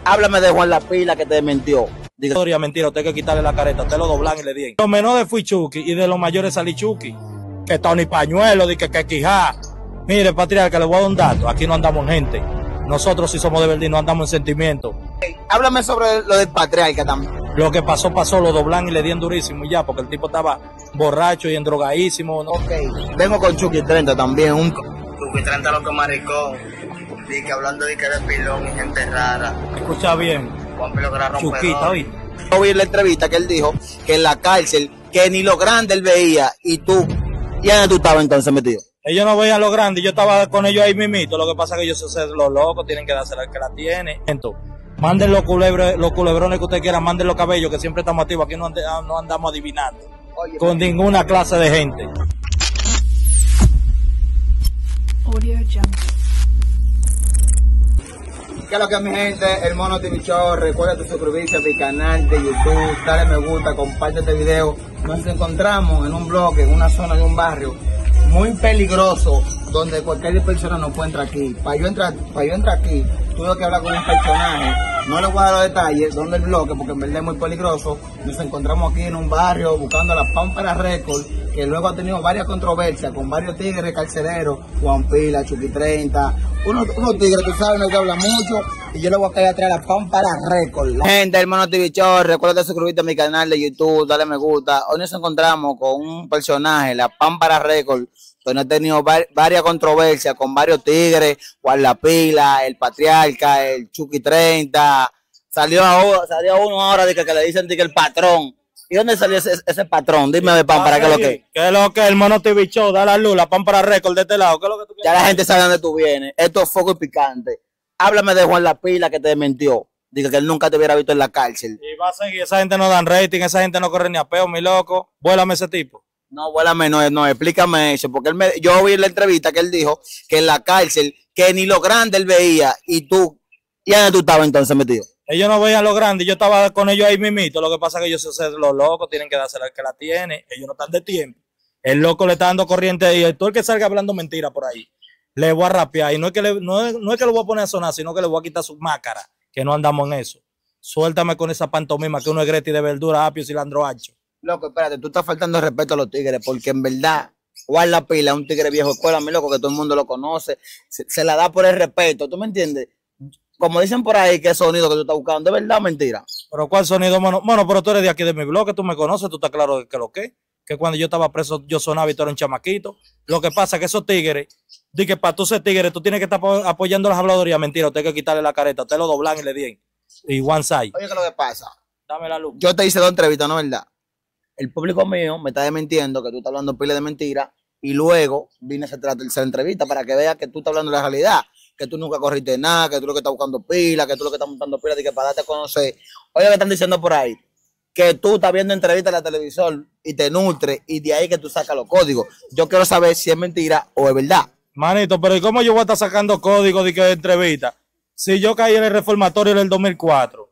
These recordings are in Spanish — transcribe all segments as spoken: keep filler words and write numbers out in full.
Háblame de Juan La Pila que te mintió. Diga, historia, mentira, usted hay que quitarle la careta, usted lo doblan y le di. Los menores fui Chucky y de los mayores salí Chucky. Que Tony Pañuelo, di que que Quijá. Mire, patriarca, le voy a dar un dato. Aquí no andamos en gente. Nosotros sí somos de verdad y no andamos en sentimientos. Okay. Háblame sobre lo del patriarca también. Lo que pasó, pasó, lo doblan y le dieron durísimo y ya, porque el tipo estaba borracho y endrogadísimo, ¿no? Ok, vengo con Chucky treinta también. Un... Chucky treinta loco maricón. Di que hablando de que eres pilón y gente rara. Escucha bien. Juan Pilo que era rompedor. Chuquita, ¿oíste? Yo vi la entrevista que él dijo que en la cárcel, que ni lo grande él veía, y tú, ¿y dónde tú estabas entonces metido? Ellos no veían lo grande, yo estaba con ellos ahí mismito, lo que pasa es que ellos son los locos, tienen que dársela al que la tiene. Entonces, manden los, culebre, los culebrones que usted quiera, manden los cabellos, que siempre estamos activos, aquí no, and no andamos adivinando. Oye, con man. Ninguna clase de gente. Audio Jungle. ¿Qué es lo que es mi gente? El Mono T V Show. Recuerda tu suscribirse a mi canal de YouTube, dale me gusta, comparte este video. Nos encontramos en un bloque, en una zona de un barrio muy peligroso, donde cualquier persona no puede entrar aquí. Para yo entrar, para yo entrar aquí, tuve que hablar con un personaje. No les voy a dar los detalles donde el bloque, porque en verdad es muy peligroso. Nos encontramos aquí en un barrio buscando la Pámpara Record, que luego ha tenido varias controversias con varios tigres carceleros, Juan Pila, Chucky treinta, unos, unos tigres, tú sabes, no que hablan mucho, y yo le voy a caer atrás a la Pámpara Record. Gente, el Mono T V Show, recuerda suscribirte a mi canal de YouTube, dale me gusta. Hoy nos encontramos con un personaje, la Pámpara Record, donde ha tenido varias controversias con varios tigres, Juan La Pila, el Patriarca, el Chucky treinta. Salió ahora, salió uno ahora de que, que le dicen de que el patrón. ¿Y dónde salió ese, ese patrón? Dime de Pámpara, ¿qué es lo que? ¿Qué es lo que? El Mono T V Show, da la luz, la Pámpara Record de este lado. ¿Qué es lo que tú quieres? Ya la gente sabe dónde tú vienes. Esto es fuego y picante. Háblame de Juan La Pila que te mintió. Dice que él nunca te hubiera visto en la cárcel. Y va a seguir, esa gente no dan rating, esa gente no corre ni a peo, mi loco. Vuélame ese tipo. No, vuélame, no, no, explícame eso, porque él me, yo vi en la entrevista que él dijo que en la cárcel, que ni lo grande él veía, y tú, ¿y dónde tú estabas entonces metido? Ellos no veían lo grande, yo estaba con ellos ahí mismito, lo que pasa es que ellos son los locos, tienen que dársela al que la tiene, ellos no están de tiempo. El loco le está dando corriente y todo el que salga hablando mentira por ahí, le voy a rapear, y no es que le, no es, no es que lo voy a poner a sonar, sino que le voy a quitar su máscara, que no andamos en eso. Suéltame con esa pantomima, que uno es Greti de verdura, apio, cilantro ancho. Loco, espérate, tú estás faltando el respeto a los tigres, porque en verdad, Juan La Pila es un tigre viejo escuela, mi loco, que todo el mundo lo conoce, se, se la da por el respeto, ¿tú me entiendes? Como dicen por ahí, que sonido que tú estás buscando, ¿de verdad o mentira? ¿Pero cuál sonido, mano? Bueno, pero tú eres de aquí de mi bloque, tú me conoces, tú estás claro que lo que, que cuando yo estaba preso, yo sonaba y tú eras un chamaquito. Lo que pasa es que esos tigres, di que para tú ser tigre, tú tienes que estar apoyando las habladorías, mentira, usted hay que quitarle la careta, usted lo doblan y le den, y one side. Oye, ¿qué es lo que pasa? Dame la luz. Yo te hice dos entrevistas, ¿no es verdad? El público mío me está desmintiendo que tú estás hablando pile de mentira y luego vine a hacer la tercera entrevista para que veas que tú estás hablando de la realidad, que tú nunca corriste nada, que tú lo que estás buscando pila, que tú lo que estás montando pila y que para darte a conocer. Oye, me están diciendo por ahí que tú estás viendo entrevistas en la televisión y te nutre y de ahí que tú sacas los códigos. Yo quiero saber si es mentira o es verdad. Manito, pero ¿y cómo yo voy a estar sacando códigos de que de entrevista? Si yo caí en el reformatorio del dos mil cuatro,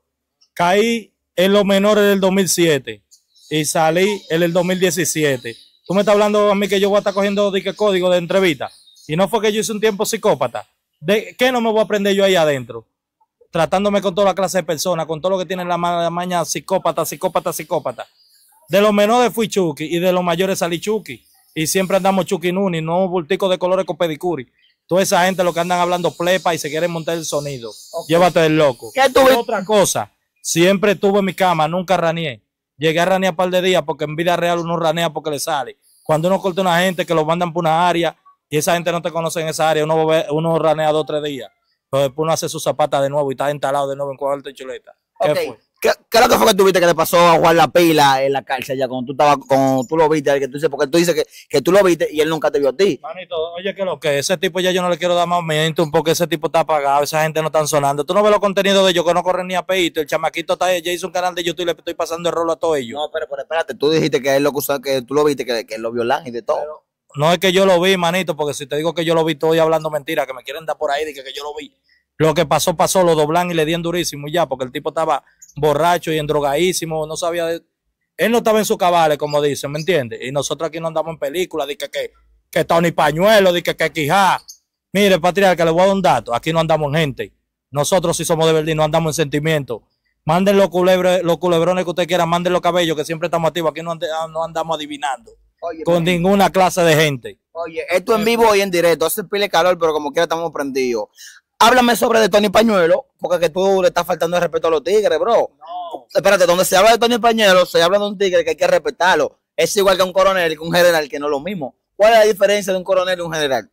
caí en los menores del dos mil siete y salí en el dos mil diecisiete. Tú me estás hablando a mí que yo voy a estar cogiendo de qué código de entrevista. Y no fue que yo hice un tiempo psicópata. ¿De qué no me voy a aprender yo ahí adentro? Tratándome con toda la clase de personas, con todo lo que tienen la, ma la maña psicópata, psicópata, psicópata. De los menores fui Chucky y de los mayores salí Chucky. Y siempre andamos Chucky Nuni, no bulticos de colores con pedicuri. Toda esa gente lo que andan hablando plepa y se quieren montar el sonido. Okay. Llévate del loco. ¿Qué tú? Otra cosa, siempre estuve en mi cama, nunca raneé. Llegué a ranear un par de días porque en vida real uno ranea porque le sale. Cuando uno corta a una gente que lo mandan por una área y esa gente no te conoce en esa área, uno, uno ranea dos o tres días. Pero después uno hace su zapata de nuevo y está instalado de nuevo en cuadro de chuleta. ¿Qué okay. fue? ¿Qué, ¿Qué es lo que fue que tú viste que le pasó a Juan La Pila en la cárcel ya cuando tú estabas, cuando tú lo viste? Que tú dices, porque tú dices que, que tú lo viste y él nunca te vio a ti. Manito, oye, que lo que ese tipo ya yo no le quiero dar más miento porque ese tipo está apagado, esa gente no está sonando. Tú no ves los contenidos de ellos que no corren ni a peito. El chamaquito está, ya hizo un canal de YouTube y le estoy pasando el rolo a todos ellos. No, pero, pero espérate, tú dijiste que él lo que, que tú lo viste, que, que lo violan y de todo. Pero, no es que yo lo vi, manito, porque si te digo que yo lo vi, estoy hablando mentira, que me quieren dar por ahí de que, que yo lo vi. Lo que pasó, pasó, lo doblan y le dieron durísimo y ya, porque el tipo estaba borracho y endrogadísimo, no sabía, de... él no estaba en su cabales, como dicen, ¿me entiendes? Y nosotros aquí no andamos en películas, de que, que, que Tony Pañuelo, de que, que Quijá. Mire, patriarca, le voy a dar un dato, aquí no andamos en gente. Nosotros sí somos de verdad y no andamos en sentimiento. Manden los, culebre, los culebrones que usted quiera, manden los cabellos, que siempre estamos activos. Aquí no, and no andamos adivinando. Oye, con man. ninguna clase de gente. Oye, esto en vivo y en directo, hace pile calor, pero como quiera estamos prendidos. Háblame sobre de Tony Pañuelo, porque que tú le estás faltando el respeto a los tigres, bro. No. Espérate, donde se habla de Tony Pañuelo, se habla de un tigre que hay que respetarlo. Es igual que un coronel y que un general, que no es lo mismo. ¿Cuál es la diferencia de un coronel y un general?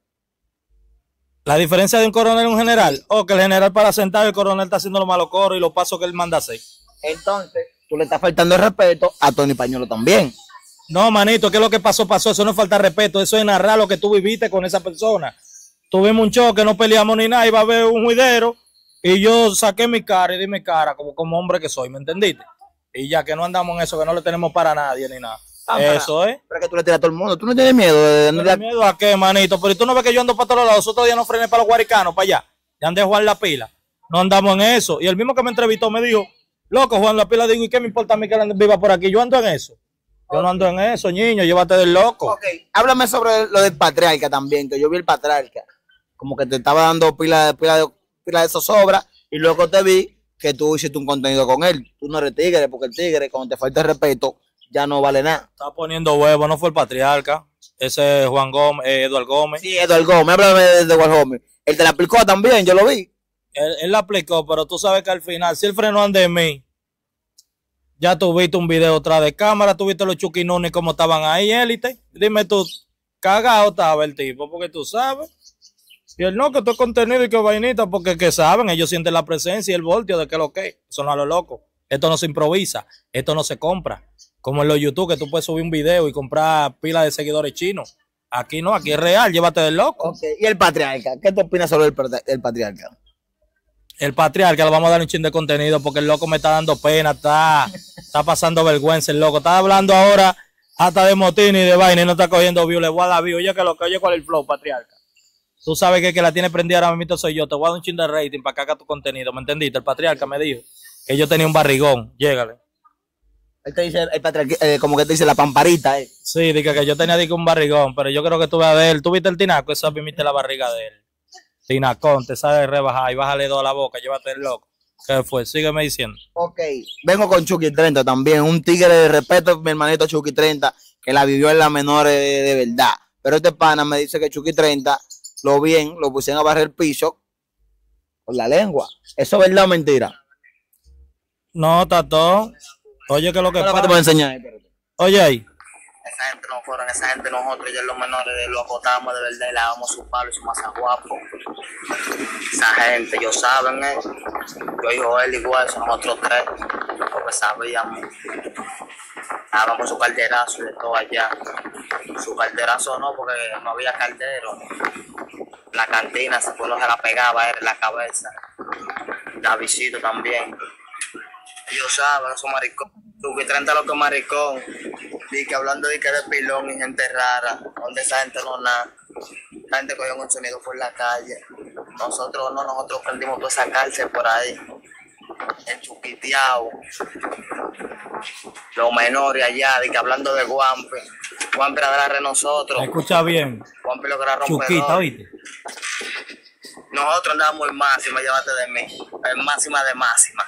La diferencia de un coronel y un general, o oh, que el general para sentar, el coronel está haciendo los malos coros y los pasos que él manda hacer. Entonces, tú le estás faltando el respeto a Tony Pañuelo también. No, manito, ¿qué es lo que pasó? Pasó, eso no es falta de respeto, eso es narrar lo que tú viviste con esa persona. Tuvimos un choque, no peleamos ni nada, iba a haber un juidero y yo saqué mi cara y di mi cara como, como hombre que soy, ¿me entendiste? Y ya que no andamos en eso, que no le tenemos para nadie ni nada. Ah, eso es. ¿eh? Pero que tú le tiras a todo el mundo, tú no tienes miedo de ¿No tienes miedo a qué, manito? Pero tú no ves que yo ando para todos lados, otros días no frené para los guaricanos, para allá, ya andé Juan la pila, no andamos en eso. Y el mismo que me entrevistó me dijo, loco, Juan la pila, digo, ¿y qué me importa a mí que él viva por aquí? Yo ando en eso. Yo okay. no ando en eso, niño, llévate del loco. Ok, háblame sobre lo del patriarca también, que yo vi el patriarca, como que te estaba dando pila, pila, de, pila de zozobra, y luego te vi que tú hiciste un contenido con él. Tú no eres tigre, porque el tigre, cuando te falta el respeto, ya no vale nada. Está poniendo huevo, no fue el patriarca. Ese es Juan Gómez, eh, Eduardo Gómez. Sí, Eduardo Gómez, háblame de Eduardo Gómez. Él te la aplicó también, yo lo vi. Él, él la aplicó, pero tú sabes que al final, si él frenó ante mí, ya tuviste un video atrás de cámara, tuviste los chuquinones como estaban ahí, élite. Dime tú, cagado estaba el tipo, porque tú sabes. Y él no, que esto es contenido y que vainita, porque que saben, ellos sienten la presencia y el voltio de que lo que son a lo loco. Esto no se improvisa, esto no se compra. Como en los YouTube, que tú puedes subir un video y comprar pilas de seguidores chinos. Aquí no, aquí es real, llévate del loco. Okay. ¿Y el patriarca? ¿Qué te opinas sobre el, el patriarca? El patriarca le vamos a dar un chin de contenido porque el loco me está dando pena, está, está pasando vergüenza el loco. Está hablando ahora hasta de motín y de vaina y no está cogiendo view. Le voy a dar view. Oye, que lo que oye, ¿cuál es el flow, patriarca? Tú sabes que el que la tiene prendida ahora mismo soy yo. Te voy a dar un chin de rating para que haga tu contenido. ¿Me entendiste? El patriarca me dijo que yo tenía un barrigón. Llégale. Él te dice, el patriarca, eh, como que te dice la pamparita, eh. Sí, dice que yo tenía dice, un barrigón, pero yo creo que tú veas de él. ¿Tú viste el tinaco? Esa viste la barriga de él. Tinacón, te sale rebajar y bájale dos a la boca, llévate el loco. ¿Qué fue? Sígueme diciendo. Ok, vengo con Chucky treinta también, un tigre de respeto, mi hermanito Chucky treinta, que la vivió en las menores de, de verdad. Pero este pana me dice que Chucky treinta, lo bien, lo pusieron a barrer el piso con la lengua. ¿Eso es verdad o mentira? No, Tato. Oye, ¿qué es lo que pasa? Te voy a enseñar. Oye ahí. Esa gente no fueron, esa gente nosotros ya los menores de los acotamos de verdad y le damos su palo y su masa guapo. Esa gente, ellos saben, eh. Yo y Joel igual, son nosotros tres, porque sabíamos. Dábamos su calderazo y de todo allá. Su calderazo no, porque no había caldero. La cantina, se no se la pegaba era en la cabeza. Davidcito también. Ellos saben, esos maricón. Chucky treinta lo que maricón. Y que hablando de que de pilón y gente rara. Donde esa gente no nada. La gente cogió un sonido por la calle. Nosotros no, nosotros prendimos toda esa cárcel por ahí. En Chuquiteado. Los menores allá, de que hablando de Guampe. Guampe era de nosotros. Escucha bien. Guampe lo que era rompedor. Chuquita, ¿oíste? Nosotros andábamos en máxima, llévate de mí. En máxima de máxima.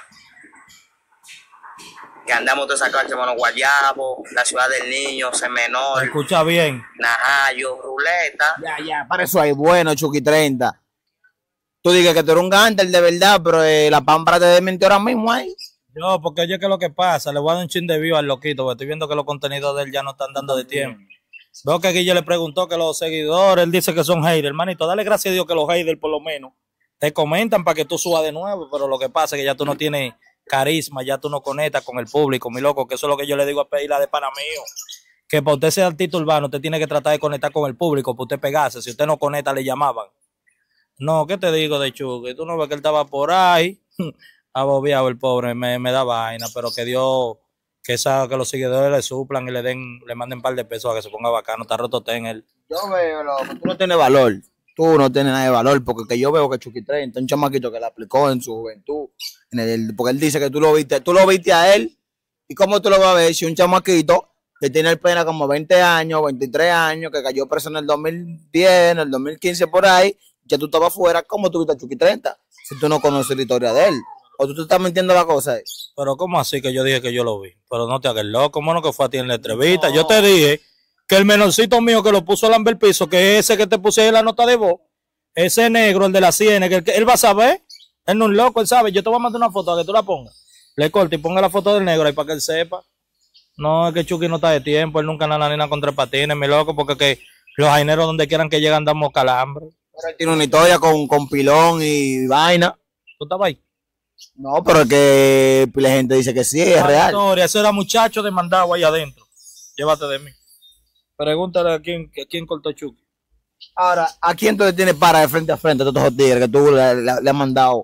Que andamos toda esa calle, hermano, Guayabo, la ciudad del niño, Semenor. Escucha bien. Najayo, Ruleta. Ya, ya, para eso hay bueno, Chucky treinta. Tú dices que tú eres un gánter de verdad, pero eh, la pámpara te desmintió ahora mismo ahí. Yo, porque oye, ¿qué es lo que pasa? Le voy a dar un chin de view al loquito, porque estoy viendo que los contenidos de él ya no están dando de tiempo. Veo que aquí yo le preguntó que los seguidores, él dice que son haters. Hermanito, dale gracias a Dios que los haters por lo menos te comentan para que tú subas de nuevo, pero lo que pasa es que ya tú no tienes carisma, ya tú no conectas con el público, mi loco, que eso es lo que yo le digo a pedirle de pana mío, que para usted ser artista urbano, usted tiene que tratar de conectar con el público, para usted pegarse, si usted no conecta, le llamaban. No, ¿qué te digo de Chucky? Tú no ves que él estaba por ahí, abobiado el pobre, me, me da vaina, pero que Dios, que, esa, que los seguidores le suplan y le den, le manden un par de pesos a que se ponga bacano, está roto en él. Yo veo, loco, tú no tienes valor. Tú no tienes nada de valor, porque que yo veo que Chucky treinta, un chamaquito que le aplicó en su juventud, en el, porque él dice que tú lo viste, tú lo viste a él, y cómo tú lo vas a ver si un chamaquito que tiene el pena como veinte años, veintitrés años, que cayó preso en el dos mil diez, en el dos mil quince por ahí, ya tú estabas fuera, ¿cómo tú viste a Chucky treinta? si tú no conoces la historia de él? ¿O tú te estás mintiendo la cosa? Eh? Pero ¿cómo así que yo dije que yo lo vi? Pero no te hagas loco, mono, que fue a ti en la entrevista. No. Yo te dije que el menorcito mío que lo puso al el piso, que ese que te puse ahí en la nota de voz, ese negro, el de la sien, que, que él va a saber, él no es loco, él sabe. Yo te voy a mandar una foto a que tú la pongas. Le corte y ponga la foto del negro ahí para que él sepa. No, es que Chucky no está de tiempo, él nunca anda la nena contra patines, mi loco, porque que los jaineros donde quieran que llegan damos calambre. Pero él tiene una historia con, con pilón y vaina. ¿Tú estabas ahí? No, pero es que la gente dice que sí, es la real. Historia, ese era muchacho demandado ahí adentro. Llévate de mí. Pregúntale a quién, a quién cortó Chucky. Ahora, ¿a quién tú le tienes para de frente a frente a todos esos tigres que tú le, le, le has mandado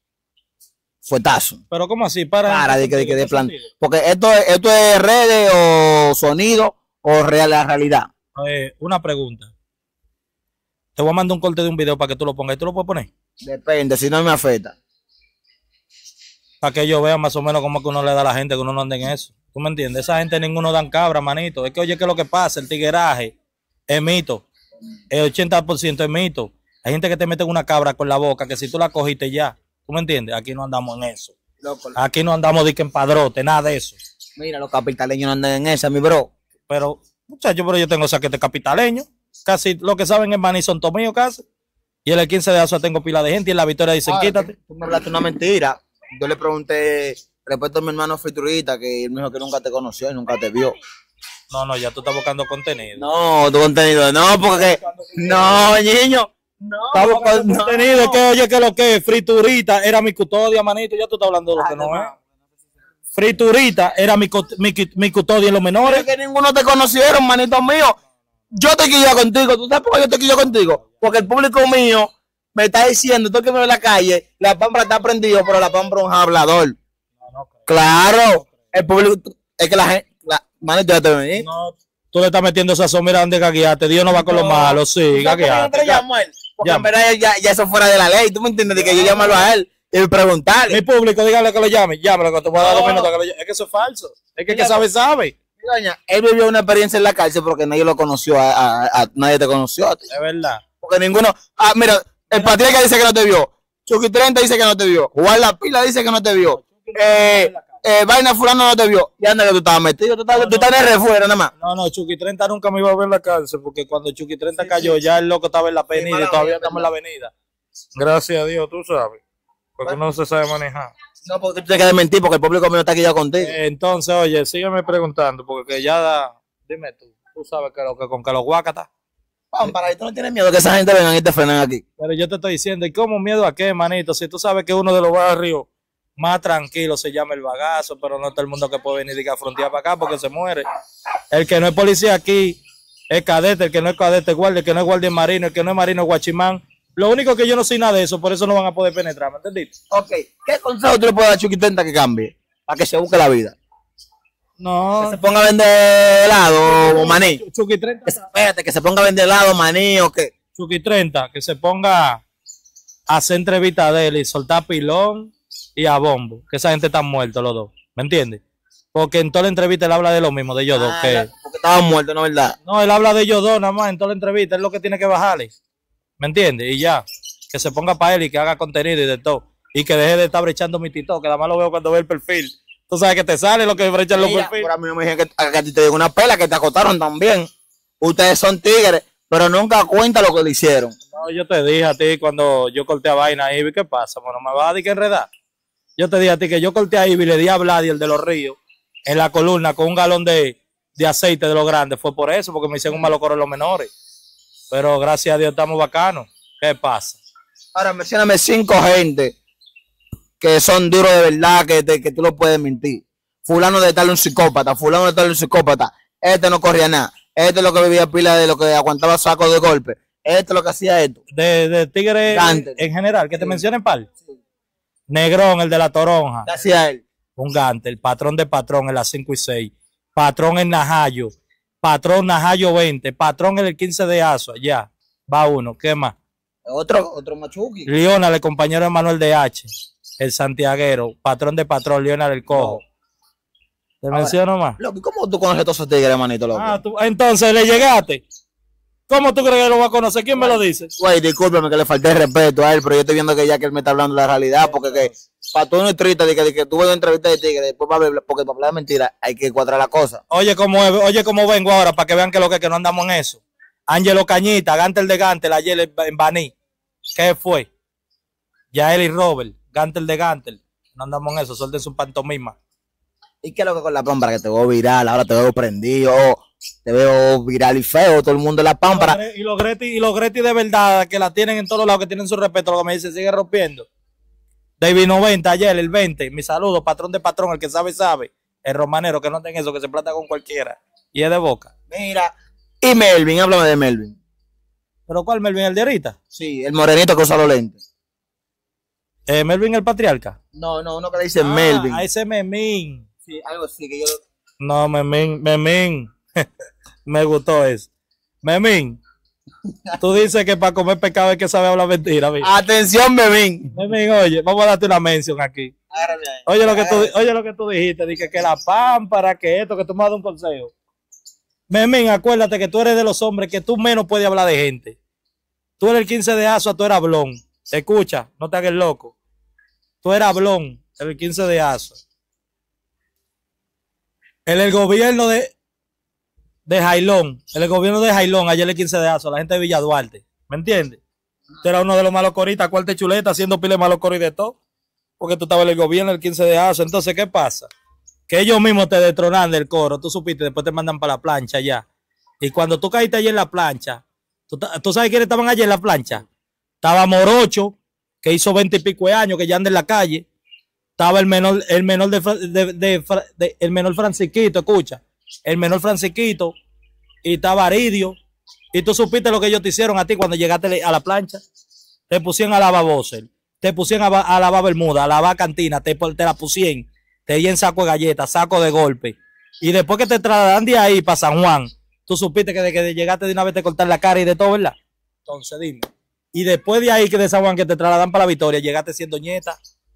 fuetazo? Pero ¿cómo así? Para, para de que de, de plan. Porque esto, esto es redes o sonido o real, la realidad. Eh, una pregunta. Te voy a mandar un corte de un video para que tú lo pongas. ¿Tú lo puedes poner? Depende, si no me afecta. Para que ellos vean más o menos cómo que uno le da a la gente, que uno no ande en eso. ¿Tú me entiendes? Esa gente ninguno dan cabra, manito. Es que oye, ¿qué es lo que pasa? El tigueraje es mito. El ochenta por ciento es mito. Hay gente que te mete una cabra con la boca, que si tú la cogiste ya. ¿Tú me entiendes? Aquí no andamos en eso. Loco. Aquí no andamos de que en padrote, nada de eso. Mira, los capitaleños no andan en esa, mi bro. Pero, muchachos, pero yo tengo saquete capitaleño. Casi lo que saben es maní son mío casi. Y en el quince de azo tengo pila de gente y en la victoria dicen, ah, quítate. Tú me hablaste una mentira. Yo le pregunté respecto a mi hermano Friturita, que él me dijo que nunca te conoció y nunca te vio. No, no, ya tú estás buscando contenido. No, tu contenido, no, porque... No, niño. No, estás buscando no. contenido. Es que, oye, que lo que es Friturita era mi custodia, manito. Ya tú estás hablando de lo que no es. Friturita era mi, mi, mi custodia en los menores. Es que ninguno te conocieron, manito mío. Yo te quillo contigo. ¿Tú sabes por qué yo te quillo contigo? Porque el público mío me está diciendo, tú que me ves en la calle, la Pampra está prendido, pero la Pampra es un hablador. No, no claro, el público, es que la gente, la, manito, ya te ven. No, tú le estás metiendo esa sombra de gagueate, Dios no va con no, lo malo, sí, gagueate. Porque en verdad ya, ya eso fuera de la ley, ¿tú me entiendes? De que yo llamarlo a él y preguntarle. Mi público, dígale que lo llame, llámalo, que te voy a dar dos minutos que lo llame. Es que eso es falso, es que el que sabe, sabe. Doña, él vivió una experiencia en la cárcel porque nadie lo conoció, a, a, a nadie te conoció a ti. Es verdad. Porque ninguno, ah, mira, el Patriarca dice que no te vio. Chucky treinta dice que no te vio. Juan La Pila dice que no te vio. Eh, eh, Vaina Fulano no te vio. Y anda que tú estabas metido. Tú estás, no, tú estás no, en el refuero nada más. No, no, Chucky treinta nunca me iba a ver en la cárcel. Porque cuando Chucky treinta sí, cayó, sí, ya el loco estaba en la avenida sí, y todavía estamos en la avenida. Gracias a Dios, tú sabes. Porque bueno, no se sabe manejar. No, porque tú te quedas mentir porque el público mío está aquí ya contigo. Eh, entonces, oye, sígueme preguntando. Porque ya da. Dime tú. Tú sabes que lo que con que los guacatas. Para ahí tú no tienes miedo que esa gente vengan y te frenen aquí. Pero yo te estoy diciendo, ¿y cómo miedo a qué, manito? Si tú sabes que uno de los barrios más tranquilos se llama El Bagazo, pero no todo el mundo que puede venir y a frontear para acá porque se muere. El que no es policía aquí es cadete, el que no es cadete es guardia, el que no es guardia es marino, el que no es marino es guachimán. Lo único que yo no soy nada de eso, por eso no van a poder penetrar, ¿me entendiste? Ok, ¿qué consejo tú le puedes dar a Chucky treinta que cambie? Para que se busque la vida. No. Que se ponga a vender helado o maní. Chucky treinta. Que se, espérate, que se ponga a vender helado, maní o qué. Chucky treinta, que se ponga a hacer entrevistas de él y soltar pilón y a bombo. Que esa gente está muerta los dos. ¿Me entiendes? Porque en toda la entrevista él habla de lo mismo, de ellos ah, dos. Que, porque estaban muertos, ¿no es verdad? No, él habla de ellos dos nada más en toda la entrevista. Es lo que tiene que bajarle. ¿Me entiendes? Y ya. Que se ponga para él y que haga contenido y de todo. Y que deje de estar brechando mi tito, que nada más lo veo cuando ve el perfil. Tú sabes que te sale lo que brechan los perfiles. Por a mí no me dijeron que, que a ti te digo una pela, que te acotaron también. Ustedes son tigres, pero nunca cuenta lo que le hicieron. No, yo te dije a ti cuando yo corté a Vaina a Ivy, ¿qué pasa? Bueno, me vas a decir que enredar. Yo te dije a ti que yo corté a Ivy y le di a Vlad y el de los ríos en la columna con un galón de, de aceite de los grandes. Fue por eso, porque me hicieron un malo coro en los menores. Pero gracias a Dios estamos bacanos. ¿Qué pasa? Ahora mencióname cinco gente que son duros de verdad, que, te, que tú lo puedes mentir. Fulano de tal un psicópata, fulano de tal un psicópata. Este no corría nada. Este es lo que vivía pila de lo que aguantaba sacos de golpe. Este es lo que hacía esto. De, de tigre Gante. En general, que te sí. mencionen par. Sí. Negrón, el de la toronja. ¿Qué hacía él? Un Gante, el patrón de patrón en las cinco y seis. Patrón en Najayo. Patrón Najayo veinte. Patrón en el quince de Azo. Ya, va uno. ¿Qué más? Otro, otro machuqui. Leonard, el compañero de Manuel de H. El santiaguero, patrón de patrón, Leonard el Cojo. ¿Te ahora, menciono más? Loco, ¿cómo tú conoces todos esos tigres, manito, loco? Ah, tú, entonces le llegaste. ¿Cómo tú crees que lo va a conocer? ¿Quién me lo dice? Güey, discúlpame que le falté el respeto a él, pero yo estoy viendo que ya que él me está hablando la realidad, porque que para tú no es triste de que, de que tú vas a una entrevista de tigre, después va a hablar, porque para hablar de mentira hay que cuadrar la cosa. Oye, cómo, es, oye, cómo vengo ahora para que vean que lo que, que no andamos en eso. Ángelo Cañita, Gantel de Gantel, ayer en Baní. ¿Qué fue? Yael y Robert, Gantel de Gantel. No andamos en eso, suelten su pantomima. ¿Y qué es lo que con la pámpara? Que te veo viral, ahora te veo prendido, te veo viral y feo, todo el mundo en la pámpara. Y los Greti, y los Greti de verdad, que la tienen en todos lados, que tienen su respeto, lo que me dice, sigue rompiendo. David noventa, ayer, el veinte, mi saludo, patrón de patrón, el que sabe, sabe. El romanero, que no tenga eso, que se plata con cualquiera. Y es de boca. Mira, y Melvin, háblame de Melvin. ¿Pero cuál Melvin? ¿El de ahorita? Sí, el morenito que usa los lentes. Eh, ¿Melvin el patriarca? No, no, uno que le dice Ah, Melvin. a ese Memín. Sí, algo así que yo... No, Memín, Memín. Me gustó eso. Memín, tú dices que para comer pescado hay que saber hablar mentira. Amiga. Atención, Memín. Memín, oye, vamos a darte una mención aquí. Oye lo que tú, oye lo que tú dijiste, dije que la pámpara, que esto, que tú me has dado un consejo. Memín, acuérdate que tú eres de los hombres que tú menos puedes hablar de gente. Tú eres el quince de Asua, tú eres hablón. Escucha, no te hagas loco. Tú eres hablón, el quince de Asua. En el gobierno de, de Jailón, en el gobierno de Jailón, ayer el quince de Asua, la gente de Villa Duarte, ¿me entiendes? Tú eras uno de los malos coristas, cuarta chuleta, haciendo pile malos coris de todo, porque tú estabas en el gobierno el quince de Asua. Entonces, ¿qué pasa? Que ellos mismos te detronan del coro, tú supiste, después te mandan para la plancha ya. Y cuando tú caíste allí en la plancha, ¿tú, tú sabes quiénes estaban allí en la plancha? Estaba Morocho, que hizo veinte y pico de años, que ya anda en la calle. Estaba el menor, el menor de, de, de, de el menor Francisquito, escucha, el menor Francisquito, y estaba Aridio. Y tú supiste lo que ellos te hicieron a ti cuando llegaste a la plancha. Te pusieron a lavar Boser, te pusieron a, a lavar Bermuda, a lavar cantina, te, te la pusieron, te dieron saco de galletas, saco de golpe. Y después que te trasladan de ahí para San Juan, tú supiste que de que llegaste de una vez te cortar la cara y de todo, ¿verdad? Entonces dime. Y después de ahí que de San Juan que te trasladan para la Victoria, llegaste siendo ñeta,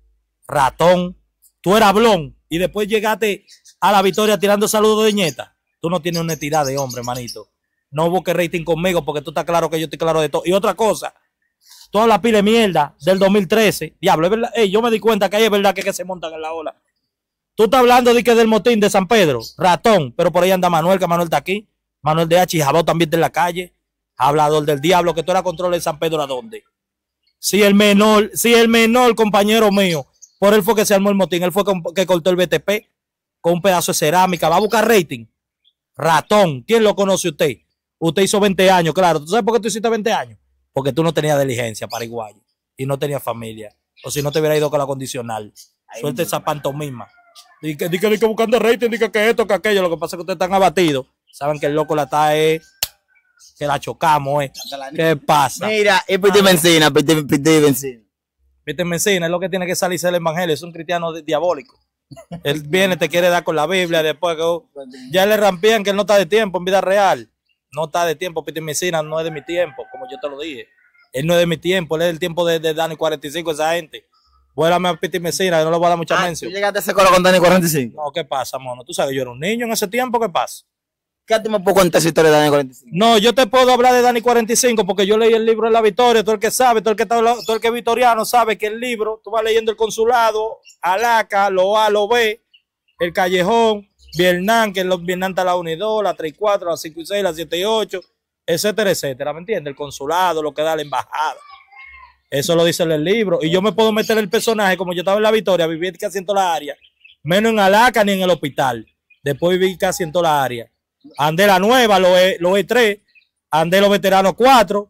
ratón, tú eras blon, y después llegaste a la Victoria tirando saludos de ñeta. Tú no tienes honestidad de hombre, manito. No busques rating conmigo porque tú estás claro que yo estoy claro de todo. Y otra cosa, toda la pila de mierda del dos mil trece, diablo, es verdad. Ey, yo me di cuenta que ahí es verdad que, que se montan en la ola. Tú estás hablando de que del motín de San Pedro, ratón, pero por ahí anda Manuel, que Manuel está aquí. Manuel de H y Jabó también está en la calle. Hablador del diablo, que tú eras control de San Pedro, ¿a dónde? Si el menor, si el menor compañero mío, por él fue que se armó el motín, él fue que cortó el B T P con un pedazo de cerámica, va a buscar rating. Ratón, ¿quién lo conoce usted? Usted hizo veinte años, claro. ¿Tú sabes por qué tú hiciste veinte años? Porque tú no tenías diligencia paraguayo y no tenías familia. O si no te hubiera ido con la condicional. Suelta esa pantomima. Dice que, dice que buscando rating, dice que esto, que aquello. Lo que pasa es que ustedes están abatidos. Saben que el loco la está es que la chocamos, eh. ¿Qué pasa? Mira, y Piti Benzina, Piti, Piti Benzina. Piti Benzina es lo que tiene que salirse del evangelio. Es un cristiano diabólico. Él viene, te quiere dar con la Biblia, después que oh, ya le rampían que él no está de tiempo en vida real. No está de tiempo, Piti Benzina no es de mi tiempo, como yo te lo dije. Él no es de mi tiempo, él es del tiempo de, de Dani cuarenta y cinco, esa gente. Vuélame a Piti Benzina, no le voy a dar mucha Ah, mención. ¿tú llegaste a ese coro con Dani cuarenta y cinco? No, ¿qué pasa, mono? Tú sabes, yo era un niño en ese tiempo, ¿qué pasa? ¿Qué te me puedo contar esa historia de Dani cuarenta y cinco? No, yo te puedo hablar de Dani cuarenta y cinco porque yo leí el libro de la Victoria. Todo el que sabe, todo el que, está, todo el que es victoriano sabe que el libro, tú vas leyendo el consulado, Alaca, lo A, lo B, el Callejón, Vietnam, que los Vietnam está la uno y dos, la tres y cuatro, la cinco y seis, la siete y ocho, etcétera, etcétera, ¿me entiendes? El consulado, lo que da la embajada. Eso lo dice en el libro. Y yo me puedo meter el personaje, como yo estaba en la Victoria, viví casi en toda la área, menos en Alaca ni en el hospital. Después viví casi en toda la área. Andé la nueva, lo E, lo E tres, andé los veteranos cuatro,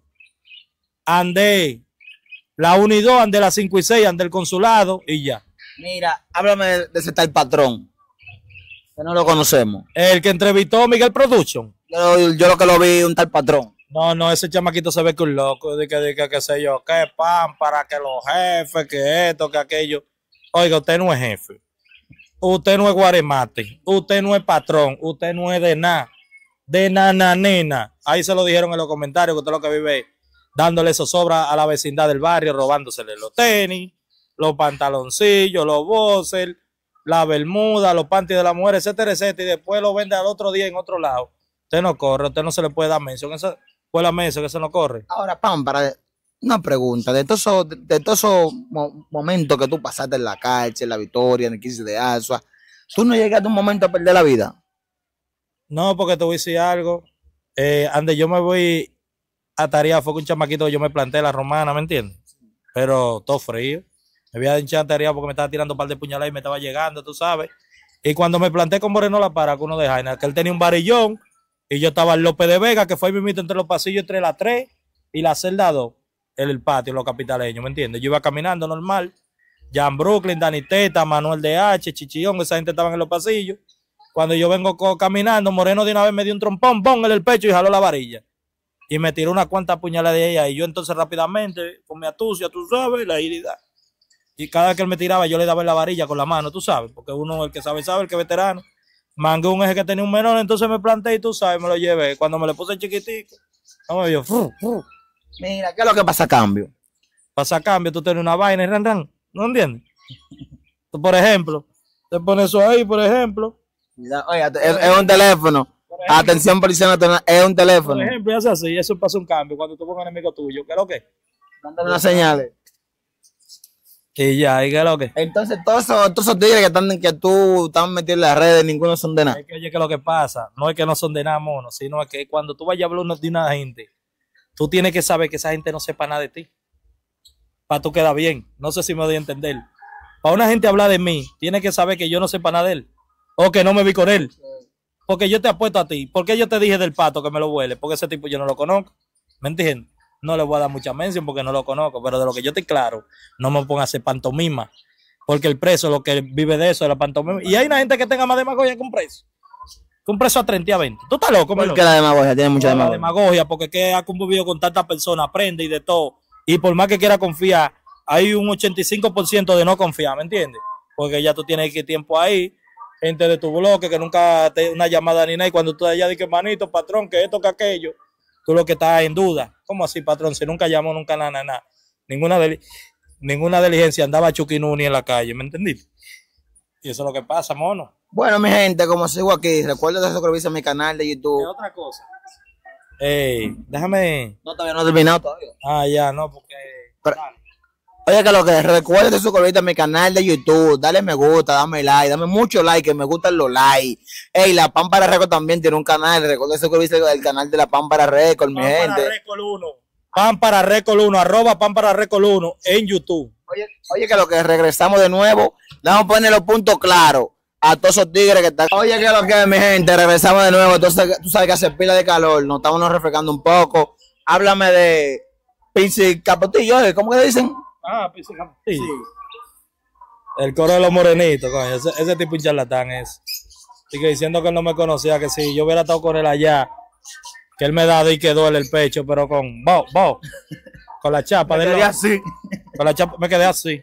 andé la uno y dos, andé la cinco y seis, andé el consulado y ya. Mira, háblame de, de ese tal patrón, que no lo conocemos. El que entrevistó a Miguel Production. Yo, yo lo que lo vi, un tal patrón. No, no, ese chamaquito se ve que un loco, de que, de que, qué sé yo, que pan para que los jefes, que esto, que aquello. Oiga, usted no es jefe. Usted no es guaremate, usted no es patrón, usted no es de nada, de nana nena. Ahí se lo dijeron en los comentarios que usted lo que vive dándole eso sobra a la vecindad del barrio, robándosele los tenis, los pantaloncillos, los boxers, la bermuda, los panties de la mujer, etcétera, etcétera, y después lo vende al otro día en otro lado. Usted no corre, usted no se le puede dar mención. Eso, Cuela mesa, que se nos corre. Ahora, Pámpara, una pregunta. De todos esos, de, de todos esos mo- momentos que tú pasaste en la cárcel, la Victoria, en el quince de Asua, ¿tú no llegaste a un momento a perder la vida? No, porque te voy a decir algo. Eh, ande yo me voy a tarea, fue con un chamaquito que yo me planté la romana, ¿me entiendes? Pero todo frío. Me había hinchado a tarea porque me estaba tirando un par de puñaladas y me estaba llegando, tú sabes. Y cuando me planté con Moreno La Para, con uno de Jaina, que él tenía un varillón, y yo estaba en López de Vega, que fue ahí mismo entre los pasillos, entre la tres y la celda dos, en el patio, los capitaleños, ¿me entiendes? Yo iba caminando normal. Jan Brooklyn, Dani Teta, Manuel D H, Chichillón, esa gente estaban en los pasillos. Cuando yo vengo co- caminando, Moreno de una vez me dio un trompón, pon en el pecho y jaló la varilla. Y me tiró una cuantas puñaladas de ella. Y yo entonces rápidamente, con mi astucia, tú sabes, la agilidad. Y cada vez que él me tiraba, yo le daba en la varilla con la mano, tú sabes, porque uno, el que sabe, sabe, el que es veterano. Mangué un eje que tenía un menor, entonces me planté y tú sabes, me lo llevé. Cuando me le puse chiquitico, no me vio. Mira, ¿qué es lo que pasa a cambio? Pasa cambio, tú tienes una vaina y ran, ran. ¿No entiendes? Tú, por ejemplo, te pones eso ahí, por ejemplo. Mira, oye, es, es un teléfono. Atención, Policía Nacional, es un teléfono. Por ejemplo, es así, eso pasa un cambio cuando tú pongas un enemigo tuyo. ¿Qué es lo que? Dándole unas señales. Y ya, ¿y qué es lo que? Entonces, todos esos, todos esos tigres que están que tú están metidos en las redes, ninguno son de nada. Es que, oye, que lo que pasa, no es que no son de nada, mono, sino es que cuando tú vayas a hablar de una gente, tú tienes que saber que esa gente no sepa nada de ti. Para tú quedar bien. No sé si me doy a entender. Para una gente hablar de mí, tiene que saber que yo no sepa nada de él. O que no me vi con él. Porque yo te apuesto a ti. ¿Por qué yo te dije del pato que me lo huele? Porque ese tipo yo no lo conozco. ¿Me entiendes? No le voy a dar mucha mención porque no lo conozco. Pero de lo que yo estoy claro, no me ponga a hacer pantomima. Porque el preso lo que vive de eso es la pantomima. Y hay una gente que tenga más demagogia que un preso. Que un preso a treinta y a veinte. ¿Tú estás loco? Porque la demagogia tiene mucha No, la demagogia. demagogia, porque es que ha convivido con tantas personas, aprende y de todo. Y por más que quiera confiar, hay un ochenta y cinco por ciento de no confiar, ¿me entiendes? Porque ya tú tienes que tiempo ahí, gente de tu bloque que nunca te una llamada ni nada, y cuando tú allá dices, manito, patrón, que esto, que aquello, tú lo que estás en duda. ¿Cómo así, patrón? Si nunca llamó, nunca nada, nada. Ninguna, dili- ninguna diligencia andaba chuquinuni en la calle, ¿me entendiste? Y eso es lo que pasa, mono. Bueno, mi gente, como sigo aquí, recuerda suscribirse a mi canal de ¿Qué YouTube. otra cosa? Ey, déjame... No, todavía no he terminado todavía. Ah, ya, no, porque... Pero- Oye, que lo que recuerda suscribirte a mi canal de YouTube, dale me gusta, dame like, dame mucho like, que me gustan los likes. Ey, la Pámpara Record también tiene un canal, recuerda suscribirse al canal de la Pámpara Record, mi Pan para gente. Récord uno. Pan para Récord uno, arroba Pan para Récord uno en YouTube. Oye, oye, que lo que regresamos de nuevo, vamos a poner los puntos claros a todos esos tigres que están. Oye, que lo que mi gente, regresamos de nuevo, entonces tú sabes que hace pila de calor, nos estamos refrescando un poco. Háblame de Pinci Capotillo, ¿eh? ¿Cómo que dicen? Ah, pues sí. El coro de los morenitos, coño. Ese, ese tipo de charlatán es. Y que diciendo que él no me conocía, que si yo hubiera estado con él allá, que él me da y que duele el pecho, pero con bo, bo, con la chapa de quedé la- así. Con la chapa me quedé así.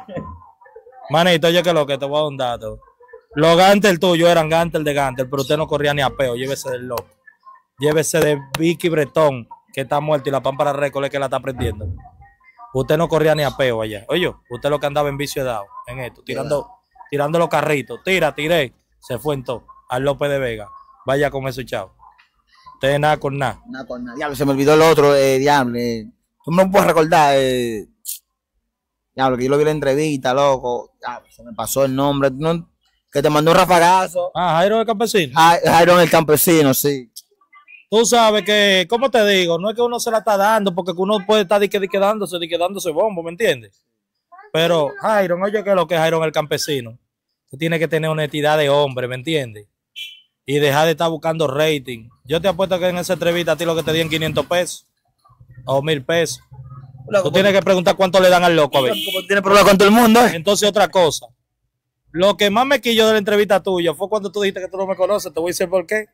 Manito, oye que lo que te voy a dar un dato. Los Gantel tuyos eran Gantel de Gantel, pero usted no corría ni a peo, llévese del loco. Llévese de Vicky Bretón, que está muerto y la Pámpara Récord es que la está prendiendo. Usted no corría ni a peo allá. Oye, usted lo que andaba en vicio de dado, en esto, tirando, tirando los carritos. Tira, tiré. Se fue en todo. Al López de Vega. Vaya con eso, chao. Usted nada con nada. Nada con nada. Diablo, se me olvidó el otro, eh, diablo. Eh. Tú me puedes recordar, eh. Diablo, que yo lo vi en la entrevista, loco. Diablo, se me pasó el nombre. No, que te mandó un rafagazo. Ah, Jairo de Campesino. Ja- Jairo el campesino, sí. Tú sabes que, ¿cómo te digo? No es que uno se la está dando, porque uno puede estar dique, dique dándose, dique dándose bombo, ¿me entiendes? Pero, Jairo, oye, que lo que es Jairo el campesino. Tú tienes que tener honestidad de hombre, ¿me entiendes? Y dejar de estar buscando rating. Yo te apuesto que en esa entrevista a ti lo que te dieron quinientos pesos o mil pesos. Tú tienes que preguntar cuánto le dan al loco, a ver. Como tiene problemas con todo el mundo, eh. Entonces, otra cosa. Lo que más me quilló de la entrevista tuya fue cuando tú dijiste que tú no me conoces. Te voy a decir por qué.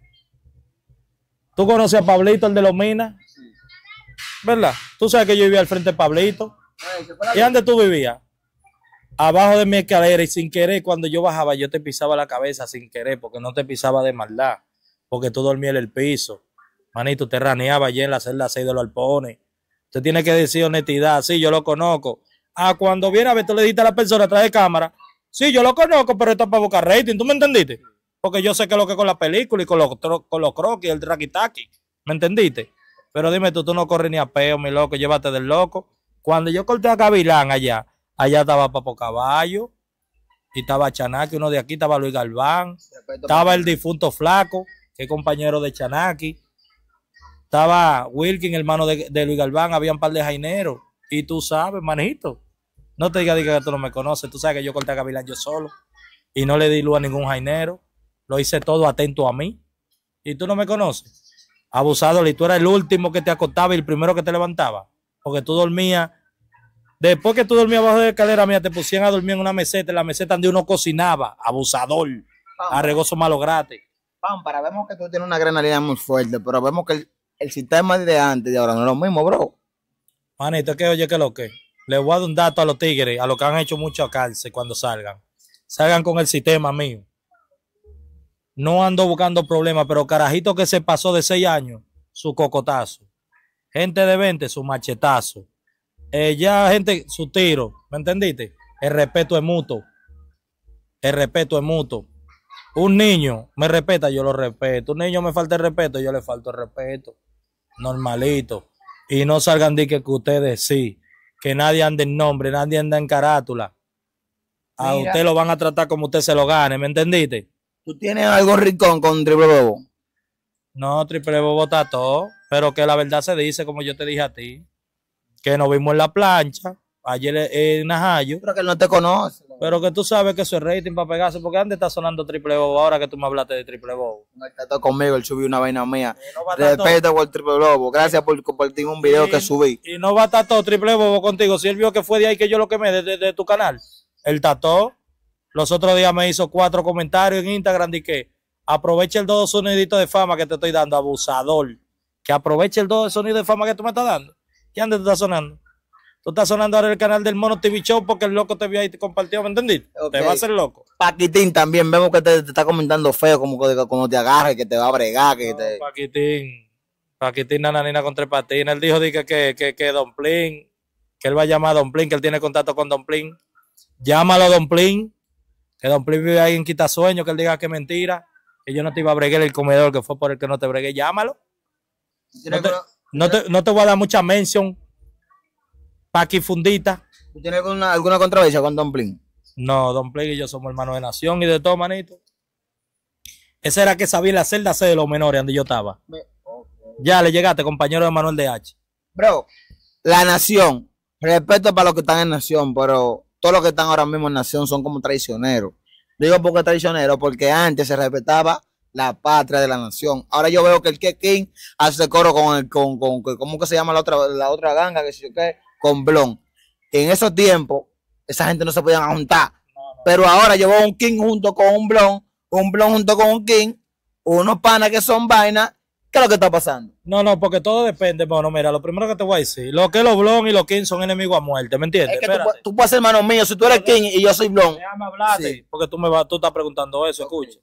¿Tú conoces a Pablito, el de los Minas? ¿Verdad? Tú sabes que yo vivía al frente de Pablito. ¿Y dónde tú vivías? Abajo de mi escalera, y sin querer, cuando yo bajaba, yo te pisaba la cabeza sin querer, porque no te pisaba de maldad, porque tú dormías en el piso. Manito, te raneaba allí en la celda seis de los Alpones. Usted tiene que decir honestidad. Sí, yo lo conozco. Ah, cuando viene a ver, tú le dijiste a la persona atrás de cámara. Sí, yo lo conozco, pero esto es para buscar rating. ¿Tú me entendiste? Porque yo sé que es lo que con la película y con los, tro- con los croquis, el traquitaki. ¿Me entendiste? Pero dime tú, tú no corres ni a peo, mi loco, llévate del loco. Cuando yo corté a Gavilán allá, allá estaba Papo Caballo, y estaba Chanaki, uno de aquí, estaba Luis Galván, estaba el difunto Flaco, que es compañero de Chanaki, estaba Wilkin, hermano de, de Luis Galván, había un par de jaineros, y tú sabes, manito, no te digas diga que tú no me conoces, tú sabes que yo corté a Gavilán yo solo, y no le di luz a ningún jainero, lo hice todo atento a mí, y tú no me conoces, abusador, y tú eras el último que te acostaba y el primero que te levantaba, porque tú dormías. Después que tú dormías abajo de la escalera mía, te pusieron a dormir en una meseta, en la meseta donde uno cocinaba, abusador, arregoso malo gratis. Pámpara, vemos que tú tienes una adrenalina muy fuerte, pero vemos que el, el sistema de antes y de ahora no es lo mismo, bro. Manito, que oye, que lo que. Le voy a dar un dato a los tigres, a los que han hecho mucho cárcel cuando salgan. Salgan con el sistema mío. No ando buscando problemas, pero carajito que se pasó de seis años, su cocotazo. Gente de veinte, su machetazo. Eh, ya gente, su tiro, ¿me entendiste? El respeto es mutuo. El respeto es mutuo. Un niño me respeta, yo lo respeto. Un niño me falta el respeto, yo le falto el respeto. Normalito. Y no salgan de que, que ustedes sí. Que nadie ande en nombre, nadie anda en carátula. A Mira, usted lo van a tratar como usted se lo gane, ¿me entendiste? ¿tú tienes algo ricón con Triple Bobo? No, Triple Bobo está todo, pero que la verdad se dice como yo te dije a ti. Que nos vimos en la plancha, ayer en Najayo, Pero que él no te conoce. pero que tú sabes que eso es rating para pegarse, porque antes está sonando Triple Bobo ahora que tú me hablaste de Triple Bobo. Él está conmigo, él subió una vaina mía. Y no va a estar todo- Respeto por Triple Bobo. Gracias por compartir un video y- que subí. Y no va a estar todo Triple Bobo contigo. Si él vio que fue de ahí que yo lo quemé, de, de, de tu canal, él tató. Los otros días me hizo cuatro comentarios en Instagram de que aproveche el dos sonidito de fama que te estoy dando, abusador. Que aproveche el dos sonido de fama que tú me estás dando. ¿Y dónde tú estás sonando? Tú estás sonando ahora en el canal del Mono T V Show porque el loco te vio ahí y te compartió, ¿me entendiste? Ok. Te va a hacer loco. Paquitín también, vemos que te, te está comentando feo, como que cuando te agarre, que te va a bregar, que No, te... Paquitín, Paquitín Nananina con tres patines. Él dijo di que, que, que, que Don Plin, que él va a llamar a Don Plin, que él tiene contacto con Don Plin. Llámalo a Don Plin, que Don Plin vive ahí en Quitasueño, que él diga que es mentira, que yo no te iba a bregar el comedor, que fue por el que no te bregué. Llámalo. No te, no te, no te voy a dar mucha mention. Paqui Fundita. ¿Tú tienes alguna, alguna controversia con Don Plin? No, Don Plin y yo somos hermanos de nación y de todo, manito. Ese era que sabía la celda C de los menores donde yo estaba. Ya le llegaste, compañero de Manuel de H. Bro, la nación, respeto para los que están en nación, pero todos los que están ahora mismo en nación son como traicioneros. Digo porque traicioneros, porque antes se respetaba la patria de la nación. Ahora yo veo que el que King hace coro con el, con, con, con ¿cómo que se llama la otra, la otra ganga? Que sé yo qué, con Blon. En esos tiempos, esa gente no se podían juntar. Pero ahora yo veo un King junto con un Blon, un Blon junto con un King, unos panas que son vainas. ¿Qué es lo que está pasando? No, no, porque todo depende. Bueno, mira, lo primero que te voy a decir, lo que es los Blon y los King son enemigos a muerte, ¿me entiendes? Es que tú, Espérate. tú puedes ser hermano mío, si tú eres King y yo soy Blon. Déjame hablarte, Sí. porque tú me vas, tú estás preguntando eso, escucha.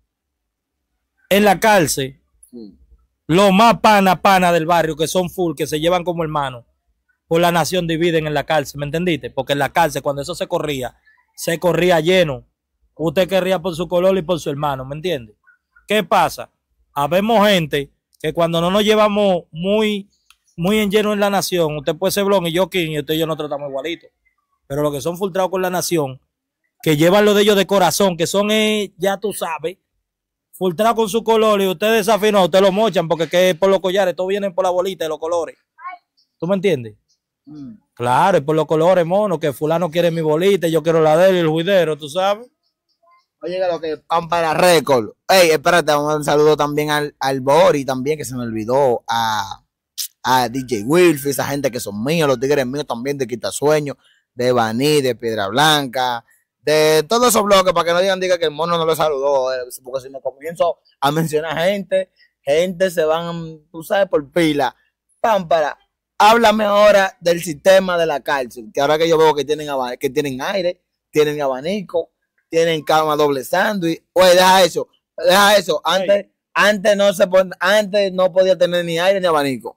En la cárcel, los más pana, pana del barrio, que son full, que se llevan como hermanos, por la nación dividen en la cárcel, ¿me entendiste? Porque en la cárcel, cuando eso se corría, se corría lleno. Usted querría por su color y por su hermano, ¿me entiende? ¿Qué pasa? Habemos gente que cuando no nos llevamos muy, muy en lleno en la nación, usted puede ser Blon y yo King, y usted y yo nos tratamos igualito. Pero los que son filtrados con la nación, que llevan lo de ellos de corazón, que son, eh, ya tú sabes, filtrados con su color, y ustedes desafinan, ustedes lo mochan, porque que es por los collares, todos vienen por la bolita de los colores. ¿Tú me entiendes? Mm. Claro, es por los colores, mono, que fulano quiere mi bolita, y yo quiero la de él y el juidero, ¿tú sabes? Oye, que lo que van para récord. Ey, espérate, vamos a dar un saludo también al, al Bori, también, que se me olvidó, a, a D J Wilfie, esa gente que son míos, los tigres míos también de Quitasueño, de Baní, de Piedra Blanca, de todos esos bloques, para que no digan diga que el mono no lo saludó, eh, porque si me comienzo a mencionar gente, gente se van, tú sabes, por pila. Pámpara, háblame ahora del sistema de la cárcel, que ahora que yo veo que tienen, aba- que tienen aire, tienen abanico, tienen cama doble sándwich. Oye, deja eso, deja eso. Antes, antes no se pon- antes no podía tener ni aire ni abanico.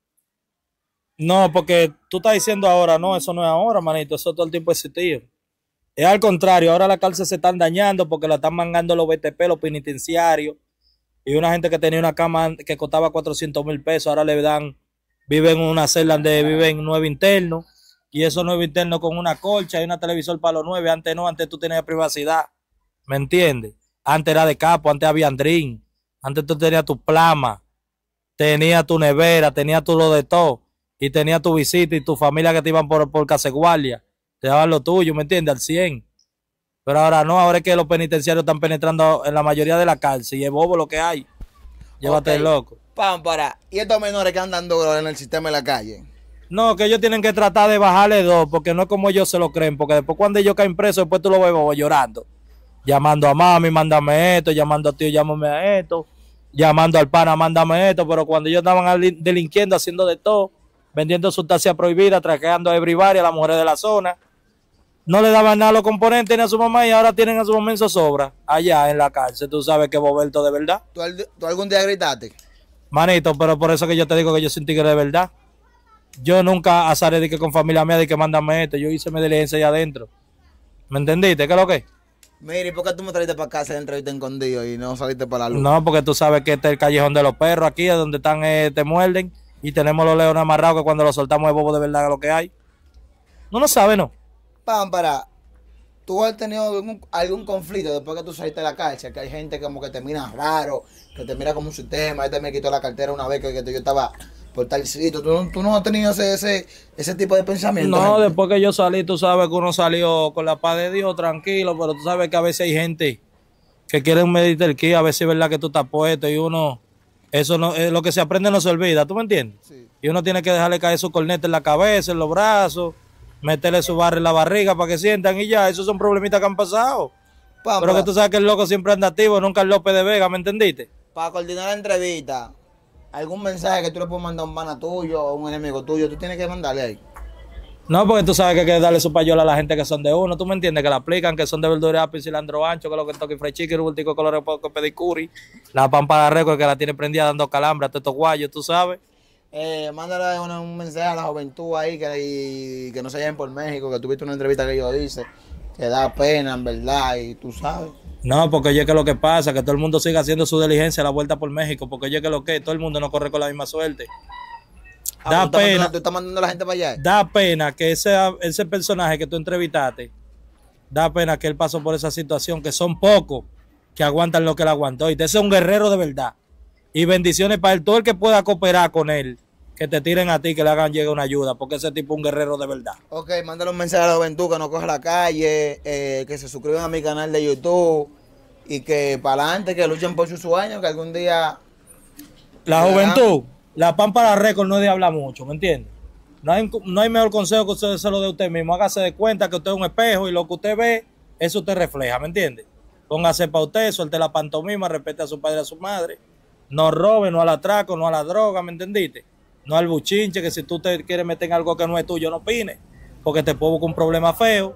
No, porque tú estás diciendo ahora, no, eso no es ahora, manito, eso todo el tiempo existió. Es al contrario, ahora la cárcel se están dañando porque la están mangando los B T P, los penitenciarios, y una gente que tenía una cama que costaba cuatrocientos mil pesos, ahora le dan viven en una celda donde viven nueve internos, y esos nueve internos con una colcha y una televisor para los nueve. Antes no, antes tú tenías privacidad, ¿me entiendes? Antes era de capo, antes había andrín, antes tú tenías tu plama, tenías tu nevera, tenías tu lo de todo, y tenías tu visita y tu familia que te iban por, por casa de guardia, te daban lo tuyo, ¿me entiendes? Al cien. Pero ahora no, ahora es que los penitenciarios están penetrando en la mayoría de la cárcel y es bobo lo que hay. Llévate Okay. loco. Pámpara, ¿y estos menores que andan duro en el sistema de la calle? No, que ellos tienen que tratar de bajarle dos, porque no es como ellos se lo creen, porque después cuando ellos caen presos, después tú lo ves bobo, llorando, llamando a mami, mándame esto, llamando a tío, llámame a esto, llamando al pana, mándame esto, pero cuando ellos estaban delinquiendo, haciendo de todo, vendiendo sustancias prohibidas, traqueando a everybody, a las mujeres de la zona, no le daban nada a los componentes ni a su mamá y ahora tienen a su momento sobra allá en la cárcel. Tú sabes que Boberto de verdad. ¿Tú, al- tú algún día gritaste? Manito, pero por eso que yo te digo que yo soy un tigre de verdad. Yo nunca azaré de que con familia mía de que mándame esto. Yo hice mi diligencia allá adentro. ¿Me entendiste? ¿Qué es lo que es? Mira, ¿y por qué tú me trajiste para casa dentro y te escondido y no saliste para la luz? No, porque tú sabes que este es el callejón de los perros aquí, es donde están, eh, te muerden. Y tenemos los leones amarrados que cuando los soltamos es bobo de verdad lo que hay. No lo sabe, ¿no? Pámpara, ¿tú has tenido algún, algún conflicto después que tú saliste de la cárcel? Que hay gente como que te mira raro, que te mira como un sistema. Este me quitó la cartera una vez que, que yo estaba por tal sitio. ¿Tú, tú no has tenido ese, ese, ese tipo de pensamiento? No, gente? después que yo salí, tú sabes que uno salió con la paz de Dios, tranquilo, pero tú sabes que a veces hay gente que quiere medirte el ki, a veces es verdad que tú estás puesto y uno, eso no, eh, lo que se aprende no se olvida, ¿tú me entiendes? Sí. Y uno tiene que dejarle caer su corneta en la cabeza, en los brazos, meterle su barra en la barriga para que sientan y ya, esos son problemitas que han pasado. Pámpara, Pero que tú sabes que el loco siempre anda activo, nunca el López de Vega, ¿me entendiste? para coordinar la entrevista, algún mensaje que tú le puedes mandar a un pana tuyo o un enemigo tuyo, tú tienes que mandarle ahí. No, porque tú sabes que hay que darle su payola a la gente que son de uno, tú me entiendes, que la aplican, que son de verdura, apio, cilantro ancho, que es lo que toca y fray chiqui, rubultico, color poco, pedicuri, la pampa de récord que la tiene prendida dando calambre a todos estos guayos, tú sabes. Eh, mándale un, un mensaje a la juventud ahí que, y, que no se vayan por México, que tuviste una entrevista que yo hice, que da pena en verdad y tú sabes. No, porque oye que lo que pasa, que todo el mundo siga haciendo su diligencia a la vuelta por México, porque oye que lo que, todo el mundo no corre con la misma suerte. Ah, Da ¿tú estás pena. mandando- ¿Tú estás mandando a la gente para allá? Da pena que ese, ese personaje que tú entrevistaste, da pena que él pasó por esa situación, que son pocos que aguantan lo que él aguantó. Y ese es un guerrero de verdad. Y bendiciones para él, todo el que pueda cooperar con él, que te tiren a ti, que le hagan llegar una ayuda, porque ese tipo es un guerrero de verdad. Ok, mándale un mensaje a la juventud que no coja la calle, eh, que se suscriban a mi canal de YouTube y que para adelante, que luchen por sus sueños, que algún día... La Claro. juventud, la Pámpara Récord no es de hablar mucho, ¿me entiendes? No hay, no hay mejor consejo que usted se lo dé usted mismo. Hágase de cuenta que usted es un espejo y lo que usted ve, eso usted refleja, ¿me entiende? Póngase para usted, suelte la pantomima, respete a su padre y a su madre. No robe, no al atraco, no a la droga, ¿me entendiste? No al buchinche, que si tú te quieres meter en algo que no es tuyo, no opines, porque te puedo buscar un problema feo.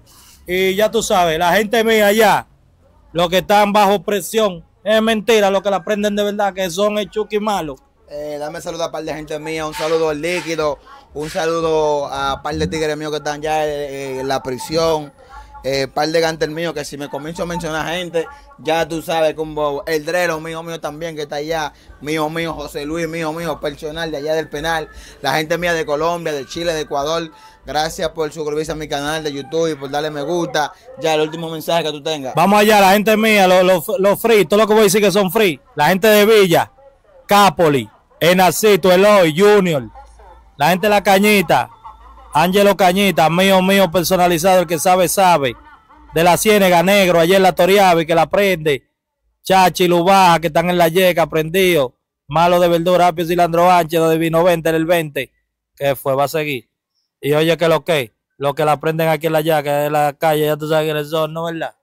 Y ya tú sabes, la gente mía allá, los que están bajo presión, es mentira, los que la aprenden de verdad, que son el chuki malo. Eh, dame saludar a par de gente mía, un saludo al líquido, un saludo a par de tigres míos que están ya eh, en la prisión, eh, par de gantes míos que si me comienzo a mencionar gente, ya tú sabes como el Drelo mío mío también que está allá, mío mío, José Luis mío mío, personal de allá del penal, la gente mía de Colombia, de Chile, de Ecuador, gracias por suscribirse a mi canal de YouTube y por darle me gusta. Ya el último mensaje que tú tengas. Vamos allá, la gente mía, los los los free, todo lo que voy a decir que son free. La gente de Villa, Capoli, Enacito, Eloy, Junior, la gente de La Cañita, Ángelo Cañita, mío, mío, personalizado, el que sabe, sabe. De la Ciénega, Negro, ayer la Toriavi, que la prende. Chachi, Lubaja, que están en la yeca, prendido. Malo de verdura, apio, cilantro ancho, de vino veinte, el veinte. ¿Qué fue? Va a seguir. Y oye, que lo que, lo que la prenden aquí en la yaca, en la calle, ya tú sabes quiénes son, ¿no, verdad?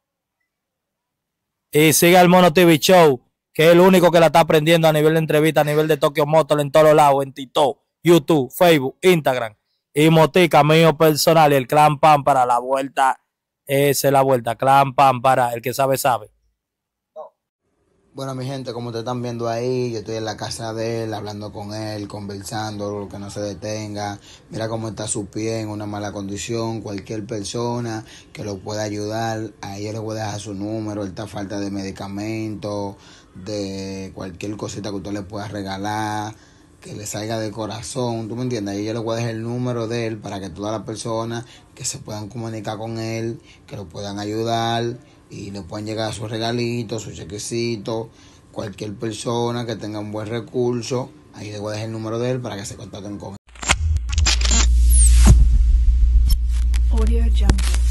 Y siga el Mono T V Show, que es el único que la está aprendiendo a nivel de entrevista, a nivel de Tokyo Motor, en todos lados, en TikTok, YouTube, Facebook, Instagram. Y Motica, mío personal, y el Clan Pámpara, la vuelta, esa es la vuelta, Clan Pámpara, el que sabe, sabe. Bueno, mi gente, como ustedes están viendo ahí, yo estoy en la casa de él, hablando con él, conversando, que no se detenga. Mira cómo está su pie en una mala condición. Cualquier persona que lo pueda ayudar, ahí él le voy a dejar su número. Él está a falta de medicamentos, de cualquier cosita que usted le pueda regalar. que le salga de corazón, ¿tú me entiendes? Ahí yo le voy a dejar el número de él para que todas las personas que se puedan comunicar con él, que lo puedan ayudar y le puedan llegar sus regalitos, sus chequecitos, cualquier persona que tenga un buen recurso, ahí le voy a dejar el número de él para que se contacten con él. Audio Jungle.